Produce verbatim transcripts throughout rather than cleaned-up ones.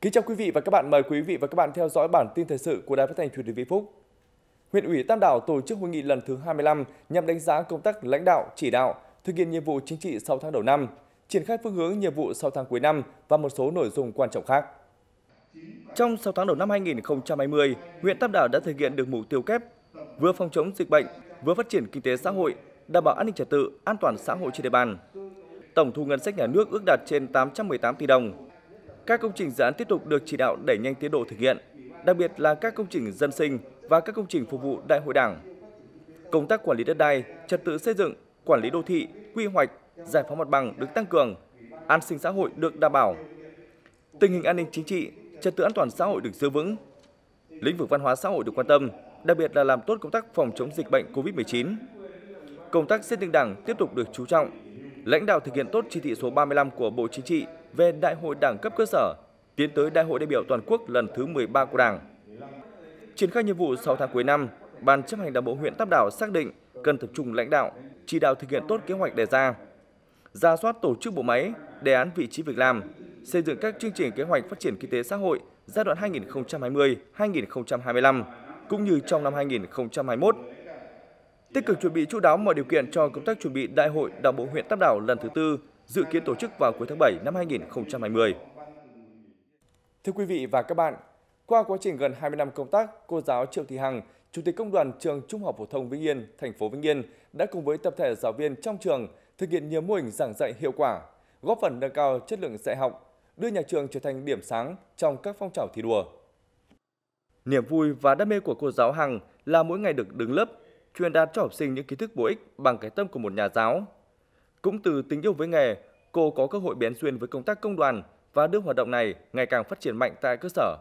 Kính chào quý vị và các bạn, mời quý vị và các bạn theo dõi bản tin thời sự của Đài Phát thanh Truyền hình Vĩnh Phúc. Huyện ủy Tam Đảo tổ chức hội nghị lần thứ hai mươi lăm nhằm đánh giá công tác lãnh đạo, chỉ đạo, thực hiện nhiệm vụ chính trị sáu tháng đầu năm, triển khai phương hướng nhiệm vụ sáu tháng cuối năm và một số nội dung quan trọng khác. Trong sáu tháng đầu năm hai nghìn không trăm hai mươi, huyện Tam Đảo đã thực hiện được mục tiêu kép vừa phòng chống dịch bệnh, vừa phát triển kinh tế xã hội, đảm bảo an ninh trật tự, an toàn xã hội trên địa bàn. Tổng thu ngân sách nhà nước ước đạt trên tám trăm mười tám tỷ đồng. Các công trình dự án tiếp tục được chỉ đạo đẩy nhanh tiến độ thực hiện, đặc biệt là các công trình dân sinh và các công trình phục vụ Đại hội Đảng. Công tác quản lý đất đai, trật tự xây dựng, quản lý đô thị, quy hoạch, giải phóng mặt bằng được tăng cường, an sinh xã hội được đảm bảo. Tình hình an ninh chính trị, trật tự an toàn xã hội được giữ vững. Lĩnh vực văn hóa xã hội được quan tâm, đặc biệt là làm tốt công tác phòng chống dịch bệnh Covid mười chín. Công tác xây dựng Đảng tiếp tục được chú trọng. Lãnh đạo thực hiện tốt chỉ thị số ba mươi lăm của Bộ Chính trị về Đại hội Đảng cấp cơ sở, tiến tới Đại hội đại biểu toàn quốc lần thứ mười ba của Đảng. Triển khai nhiệm vụ sáu tháng cuối năm, Ban chấp hành Đảng bộ huyện Tam Đảo xác định cần tập trung lãnh đạo, chỉ đạo thực hiện tốt kế hoạch đề ra, rà soát tổ chức bộ máy, đề án vị trí việc làm, xây dựng các chương trình kế hoạch phát triển kinh tế xã hội giai đoạn hai nghìn không trăm hai mươi đến hai nghìn không trăm hai mươi lăm, cũng như trong năm hai nghìn không trăm hai mươi mốt. Tích cực chuẩn bị chu đáo mọi điều kiện cho công tác chuẩn bị Đại hội Đảng bộ huyện Tam Đảo lần thứ tư, dự kiến tổ chức vào cuối tháng bảy năm hai nghìn không trăm hai mươi. Thưa quý vị và các bạn, qua quá trình gần hai mươi năm công tác, cô giáo Triệu Thị Hằng, Chủ tịch Công đoàn Trường Trung học phổ thông Vĩnh Yên, thành phố Vĩnh Yên đã cùng với tập thể giáo viên trong trường thực hiện nhiều mô hình giảng dạy hiệu quả, góp phần nâng cao chất lượng dạy học, đưa nhà trường trở thành điểm sáng trong các phong trào thi đua. Niềm vui và đam mê của cô giáo Hằng là mỗi ngày được đứng lớp, truyền đạt cho học sinh những kiến thức bổ ích bằng cái tâm của một nhà giáo. Cũng từ tình yêu với nghề, cô có cơ hội bén duyên với công tác công đoàn và đưa hoạt động này ngày càng phát triển mạnh tại cơ sở.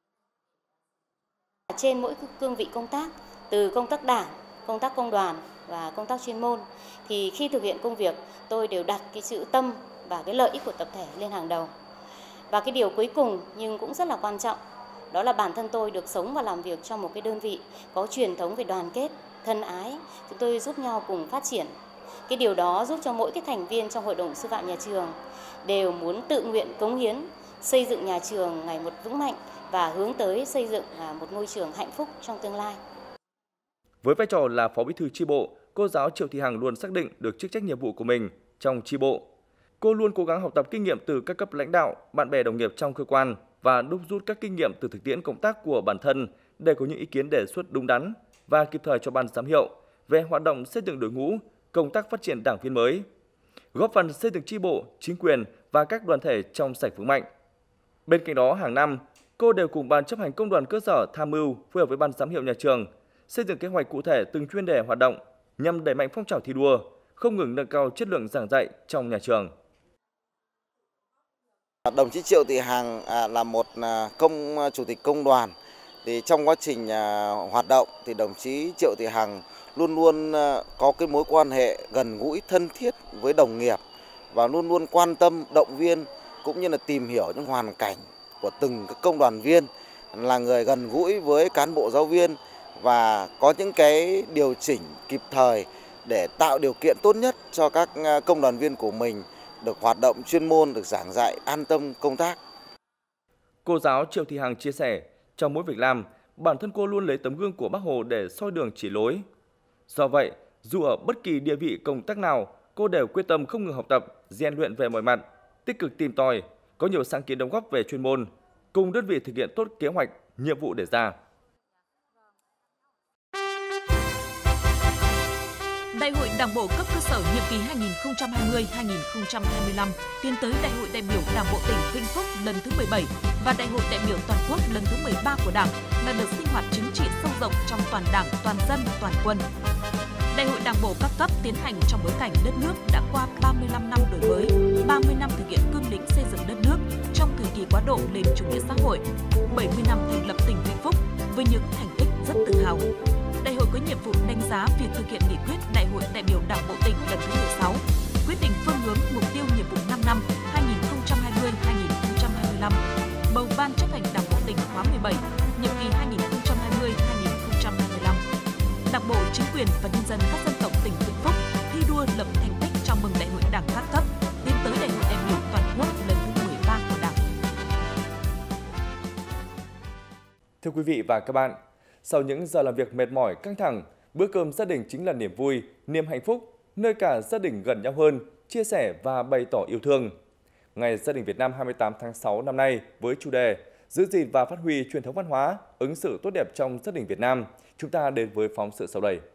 Trên mỗi cương vị công tác, từ công tác đảng, công tác công đoàn và công tác chuyên môn, thì khi thực hiện công việc, tôi đều đặt cái sự tâm và cái lợi ích của tập thể lên hàng đầu. Và cái điều cuối cùng nhưng cũng rất là quan trọng, đó là bản thân tôi được sống và làm việc trong một cái đơn vị có truyền thống về đoàn kết, thân ái, chúng tôi giúp nhau cùng phát triển. Cái điều đó giúp cho mỗi cái thành viên trong hội đồng sư phạm nhà trường đều muốn tự nguyện cống hiến, xây dựng nhà trường ngày một vững mạnh và hướng tới xây dựng một môi trường hạnh phúc trong tương lai. Với vai trò là Phó Bí thư chi bộ, cô giáo Triệu Thị Hằng luôn xác định được chức trách nhiệm vụ của mình trong chi bộ. Cô luôn cố gắng học tập kinh nghiệm từ các cấp lãnh đạo, bạn bè đồng nghiệp trong cơ quan và đúc rút các kinh nghiệm từ thực tiễn công tác của bản thân để có những ý kiến đề xuất đúng đắn và kịp thời cho ban giám hiệu về hoạt động xây dựng đội ngũ, công tác phát triển đảng viên mới, góp phần xây dựng chi bộ, chính quyền và các đoàn thể trong sạch vững mạnh. Bên cạnh đó, hàng năm, cô đều cùng ban chấp hành công đoàn cơ sở tham mưu phối hợp với ban giám hiệu nhà trường xây dựng kế hoạch cụ thể từng chuyên đề hoạt động nhằm đẩy mạnh phong trào thi đua, không ngừng nâng cao chất lượng giảng dạy trong nhà trường. Đồng chí Triệu Thị Hằng là một công chủ tịch công đoàn, thì trong quá trình hoạt động thì đồng chí Triệu Thị Hằng luôn luôn có cái mối quan hệ gần gũi thân thiết với đồng nghiệp và luôn luôn quan tâm động viên cũng như là tìm hiểu những hoàn cảnh của từng các công đoàn viên, là người gần gũi với cán bộ giáo viên và có những cái điều chỉnh kịp thời để tạo điều kiện tốt nhất cho các công đoàn viên của mình được hoạt động chuyên môn, được giảng dạy an tâm công tác. Cô giáo Triệu Thị Hằng chia sẻ, trong mỗi việc làm, bản thân cô luôn lấy tấm gương của Bác Hồ để soi đường chỉ lối. Do vậy, dù ở bất kỳ địa vị công tác nào, cô đều quyết tâm không ngừng học tập, rèn luyện về mọi mặt, tích cực tìm tòi, có nhiều sáng kiến đóng góp về chuyên môn, cùng đơn vị thực hiện tốt kế hoạch, nhiệm vụ đề ra. Đại hội Đảng bộ cấp cơ sở nhiệm kỳ hai nghìn không trăm hai mươi đến hai nghìn không trăm hai mươi lăm tiến tới Đại hội đại biểu Đảng bộ tỉnh Vĩnh Phúc lần thứ mười bảy và Đại hội đại biểu toàn quốc lần thứ mười ba của Đảng là đợt sinh hoạt chính trị sâu rộng trong toàn Đảng, toàn dân, toàn quân. Đại hội Đảng bộ các cấp tiến hành trong bối cảnh đất nước đã qua ba mươi lăm năm đổi mới, ba mươi năm thực hiện cương lĩnh xây dựng đất nước trong thời kỳ quá độ lên chủ nghĩa xã hội, bảy mươi năm thành lập tỉnh Vĩnh Phúc với những thành tích rất tự hào. Đại hội có nhiệm vụ đánh giá việc thực hiện nghị quyết Đại hội đại biểu Đảng bộ tỉnh lần thứ mười sáu, quyết định phương hướng mục tiêu nhiệm vụ năm năm hai nghìn không trăm hai mươi đến hai nghìn không trăm hai mươi lăm, bầu Ban chấp hành Đảng bộ tỉnh khóa mười bảy, nhiệm kỳ hai nghìn không trăm hai mươi đến hai nghìn không trăm hai mươi lăm. Đảng bộ, chính quyền và nhân dân các dân tộc tỉnh Vĩnh Phúc thi đua lập thành tích chào mừng Đại hội Đảng các cấp, tiến tới Đại hội đại biểu toàn quốc lần thứ mười ba của Đảng. Thưa quý vị và các bạn, sau những giờ làm việc mệt mỏi căng thẳng, bữa cơm gia đình chính là niềm vui, niềm hạnh phúc, nơi cả gia đình gần nhau hơn, chia sẻ và bày tỏ yêu thương. Ngày Gia đình Việt Nam hai mươi tám tháng sáu năm nay với chủ đề giữ gìn và phát huy truyền thống văn hóa, ứng xử tốt đẹp trong gia đình Việt Nam, chúng ta đến với phóng sự sau đây.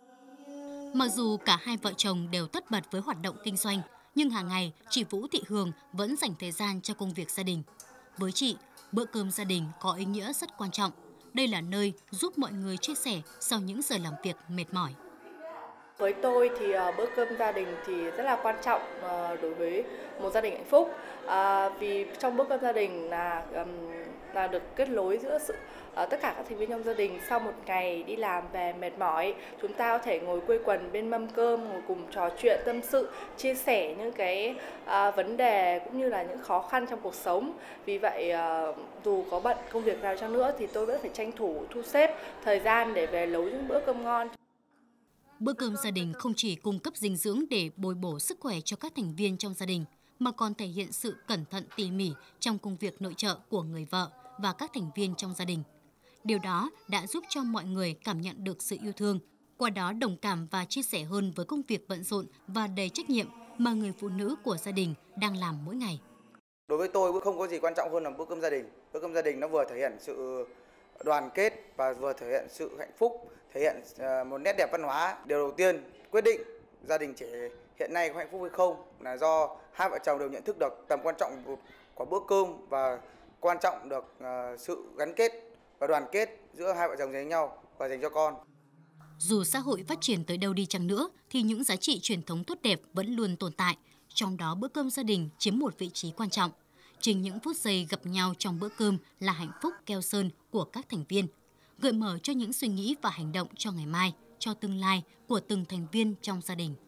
Mặc dù cả hai vợ chồng đều tất bật với hoạt động kinh doanh, nhưng hàng ngày chị Vũ Thị Hường vẫn dành thời gian cho công việc gia đình. Với chị, bữa cơm gia đình có ý nghĩa rất quan trọng. Đây là nơi giúp mọi người chia sẻ sau những giờ làm việc mệt mỏi. Với tôi thì uh, bữa cơm gia đình thì rất là quan trọng uh, đối với một gia đình hạnh phúc. Uh, vì trong bữa cơm gia đình là um, là được kết nối giữa sự uh, tất cả các thành viên trong gia đình. Sau một ngày đi làm về mệt mỏi, chúng ta có thể ngồi quây quần bên mâm cơm, ngồi cùng trò chuyện tâm sự, chia sẻ những cái uh, vấn đề cũng như là những khó khăn trong cuộc sống. Vì vậy uh, dù có bận công việc nào chăng nữa thì tôi vẫn phải tranh thủ thu xếp thời gian để về nấu những bữa cơm ngon. Bữa cơm gia đình không chỉ cung cấp dinh dưỡng để bồi bổ sức khỏe cho các thành viên trong gia đình, mà còn thể hiện sự cẩn thận tỉ mỉ trong công việc nội trợ của người vợ và các thành viên trong gia đình. Điều đó đã giúp cho mọi người cảm nhận được sự yêu thương, qua đó đồng cảm và chia sẻ hơn với công việc bận rộn và đầy trách nhiệm mà người phụ nữ của gia đình đang làm mỗi ngày. Đối với tôi, không có gì quan trọng hơn là bữa cơm gia đình. Bữa cơm gia đình nó vừa thể hiện sự đoàn kết và vừa thể hiện sự hạnh phúc, thể hiện một nét đẹp văn hóa. Điều đầu tiên quyết định gia đình trẻ hiện nay có hạnh phúc hay không là do hai vợ chồng đều nhận thức được tầm quan trọng của bữa cơm và quan trọng được sự gắn kết và đoàn kết giữa hai vợ chồng dành cho nhau và dành cho con. Dù xã hội phát triển tới đâu đi chăng nữa thì những giá trị truyền thống tốt đẹp vẫn luôn tồn tại, trong đó bữa cơm gia đình chiếm một vị trí quan trọng. Chính những phút giây gặp nhau trong bữa cơm là hạnh phúc keo sơn của các thành viên, gợi mở cho những suy nghĩ và hành động cho ngày mai, cho tương lai của từng thành viên trong gia đình.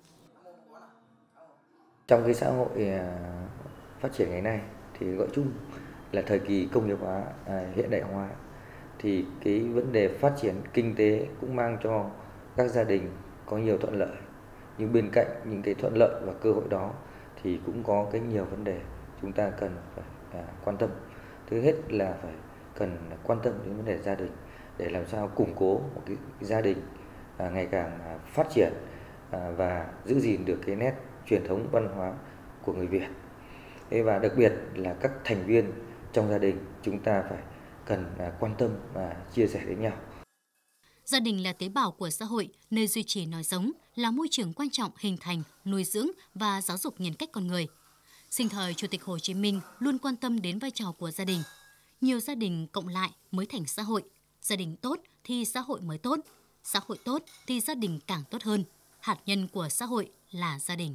Trong cái xã hội phát triển ngày nay thì gọi chung là thời kỳ công nghiệp hóa, hiện đại hóa, thì cái vấn đề phát triển kinh tế cũng mang cho các gia đình có nhiều thuận lợi. Nhưng bên cạnh những cái thuận lợi và cơ hội đó thì cũng có cái nhiều vấn đề chúng ta cần phải à, quan tâm. Thứ hết là phải cần quan tâm đến vấn đề gia đình để làm sao củng cố một cái gia đình à, ngày càng à, phát triển à, và giữ gìn được cái nét truyền thống văn hóa của người Việt. Thế và đặc biệt là các thành viên trong gia đình chúng ta phải cần à, quan tâm và chia sẻ đến nhau. Gia đình là tế bào của xã hội, nơi duy trì nòi giống, là môi trường quan trọng hình thành, nuôi dưỡng và giáo dục nhân cách con người. Sinh thời, Chủ tịch Hồ Chí Minh luôn quan tâm đến vai trò của gia đình. Nhiều gia đình cộng lại mới thành xã hội. Gia đình tốt thì xã hội mới tốt. Xã hội tốt thì gia đình càng tốt hơn. Hạt nhân của xã hội là gia đình.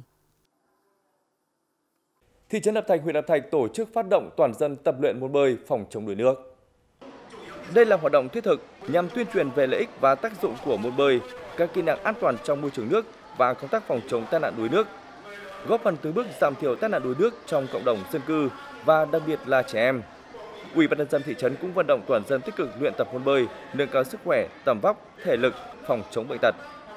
Thị trấn Lập Thạch, huyện Lập Thạch tổ chức phát động toàn dân tập luyện môn bơi phòng chống đuối nước. Đây là hoạt động thiết thực nhằm tuyên truyền về lợi ích và tác dụng của môn bơi, các kỹ năng an toàn trong môi trường nước và công tác phòng chống tai nạn đuối nước, góp phần từng bước giảm thiểu tai nạn đuối nước trong cộng đồng dân cư và đặc biệt là trẻ em. Ủy ban nhân dân thị trấn cũng vận động toàn dân tích cực luyện tập môn bơi, nâng cao sức khỏe, tầm vóc, thể lực, phòng chống bệnh tật.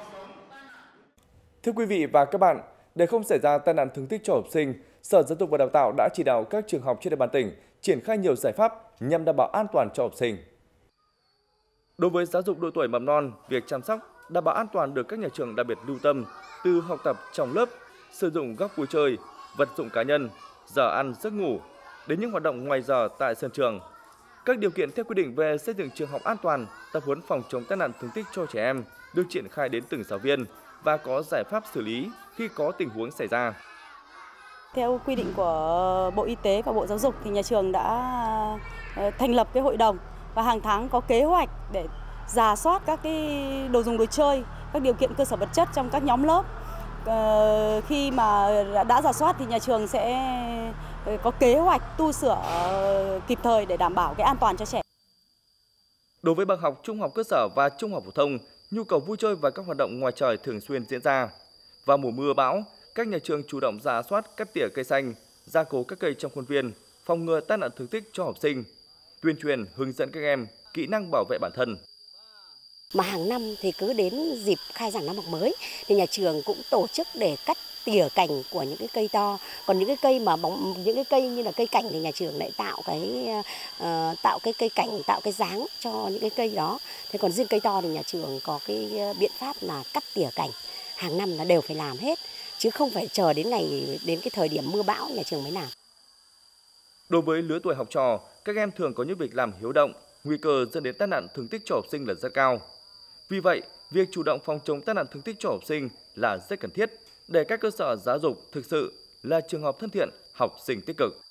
Thưa quý vị và các bạn, để không xảy ra tai nạn thương tích cho học sinh, Sở Giáo dục và Đào tạo đã chỉ đạo các trường học trên địa bàn tỉnh triển khai nhiều giải pháp nhằm đảm bảo an toàn cho học sinh. Đối với giáo dục độ tuổi mầm non, việc chăm sóc, đảm bảo an toàn được các nhà trường đặc biệt lưu tâm từ học tập trong lớp, sử dụng góc vui chơi, vật dụng cá nhân, giờ ăn giấc ngủ, đến những hoạt động ngoài giờ tại sân trường. Các điều kiện theo quy định về xây dựng trường học an toàn, tập huấn phòng chống tai nạn thương tích cho trẻ em được triển khai đến từng giáo viên và có giải pháp xử lý khi có tình huống xảy ra. Theo quy định của Bộ Y tế và Bộ Giáo dục thì nhà trường đã thành lập cái hội đồng và hàng tháng có kế hoạch để rà soát các cái đồ dùng đồ chơi, các điều kiện cơ sở vật chất trong các nhóm lớp. Ờ, khi mà đã rà soát thì nhà trường sẽ có kế hoạch tu sửa kịp thời để đảm bảo cái an toàn cho trẻ. Đối với bậc học trung học cơ sở và trung học phổ thông, nhu cầu vui chơi và các hoạt động ngoài trời thường xuyên diễn ra. Vào mùa mưa bão, các nhà trường chủ động rà soát cắt tỉa cây xanh, gia cố các cây trong khuôn viên, phòng ngừa tai nạn thương tích cho học sinh, tuyên truyền hướng dẫn các em kỹ năng bảo vệ bản thân. Mà hàng năm thì cứ đến dịp khai giảng năm học mới thì nhà trường cũng tổ chức để cắt tỉa cành của những cái cây to. Còn những cái cây mà bóng, những cái cây như là cây cảnh thì nhà trường lại tạo cái uh, tạo cái cây cảnh, tạo cái dáng cho những cái cây đó. Thế còn riêng cây to thì nhà trường có cái biện pháp là cắt tỉa cảnh, hàng năm là đều phải làm hết, chứ không phải chờ đến ngày đến cái thời điểm mưa bão nhà trường mới làm. Đối với lứa tuổi học trò, các em thường có những việc làm hiếu động, nguy cơ dẫn đến tai nạn thương tích cho học sinh là rất cao. Vì vậy, việc chủ động phòng chống tai nạn thương tích cho học sinh là rất cần thiết để các cơ sở giáo dục thực sự là trường học thân thiện, học sinh tích cực.